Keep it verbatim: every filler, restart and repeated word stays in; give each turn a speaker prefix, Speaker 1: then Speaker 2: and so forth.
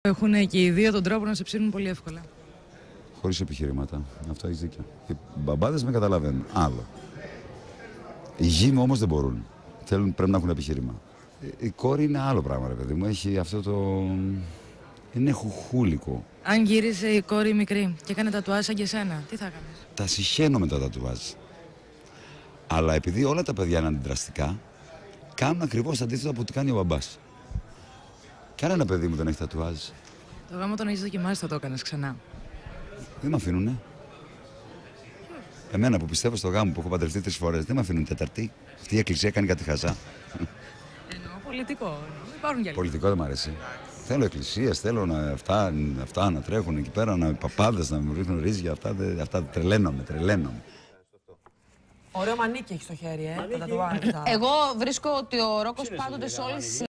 Speaker 1: Έχουν και οι δύο τον τρόπο να σε ψήνουν πολύ εύκολα.
Speaker 2: Χωρίς επιχειρήματα. Αυτό έχει δίκιο. Οι μπαμπάδες με καταλαβαίνουν. Άλλο. Οι γη μου όμως δεν μπορούν. Θέλουν, πρέπει να έχουν επιχείρημα. Η κόρη είναι άλλο πράγμα, ρε παιδί μου. Έχει αυτό το. Είναι χουχούλικο.
Speaker 1: Αν γύρισε η κόρη μικρή και έκανε τατουάζ σαν και εσένα, τι θα έκανες?
Speaker 2: Τα συχαίνω με τα τατουάζ. Αλλά επειδή όλα τα παιδιά είναι αντιδραστικά, κάνουν ακριβώς αντίθετο από ό,τι κάνει ο μπαμπάς. Κανένα παιδί μου δεν έχει τατουάζ.
Speaker 1: Το γάμο τον έχεις δοκιμάσει, θα το έκανες ξανά?
Speaker 2: Δεν με αφήνουνε. Εμένα που πιστεύω στο γάμο που έχω παντρευτεί τρεις φορές, δεν με αφήνουν τέταρτη. Αυτή η εκκλησία κάνει κάτι χαζά.
Speaker 1: Εννοώ πολιτικό. Υπάρχουν κι άλλοι.
Speaker 2: Πολιτικό δεν μ' αρέσει. Θέλω εκκλησίες, θέλω να, αυτά, αυτά να τρέχουν εκεί πέρα, να παπάδες να μου ρίχνουν ρύζια. Αυτά, αυτά τρελαίνομαι, τρελαίνομαι.
Speaker 3: Ωραίο μανίκι έχει στο χέρι, ε.
Speaker 4: Εγώ βρίσκω ότι ο Ρόκος πάντοτε σε όλες τις